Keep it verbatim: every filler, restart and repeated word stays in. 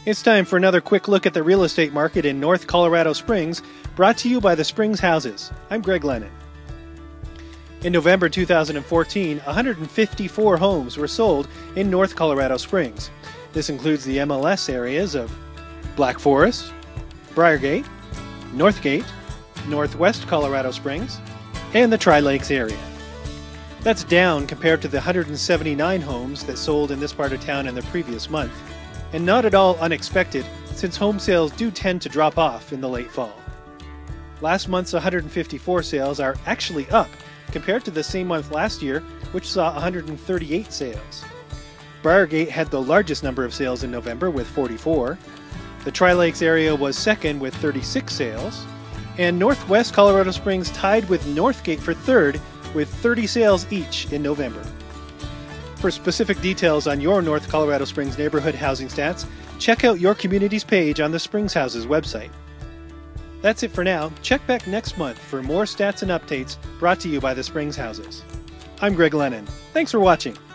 It's time for another quick look at the real estate market in North Colorado Springs, brought to you by the Springs Houses. I'm Greg Lennon. In November two thousand fourteen, one hundred fifty-four homes were sold in North Colorado Springs. This includes the M L S areas of Black Forest, Briargate, Northgate, Northwest Colorado Springs, and the Tri-Lakes area. That's down compared to the one hundred seventy-nine homes that sold in this part of town in the previous month, and not at all unexpected since home sales do tend to drop off in the late fall. Last month's one hundred fifty-four sales are actually up compared to the same month last year, which saw one hundred thirty-eight sales. Briargate had the largest number of sales in November with forty-four. The Tri-Lakes area was second with thirty-six sales, and Northwest Colorado Springs tied with Northgate for third with thirty sales each in November. For specific details on your North Colorado Springs neighborhood housing stats, check out your community's page on the Springs Houses website. That's it for now. Check back next month for more stats and updates brought to you by the Springs Houses. I'm Greg Lennon. Thanks for watching.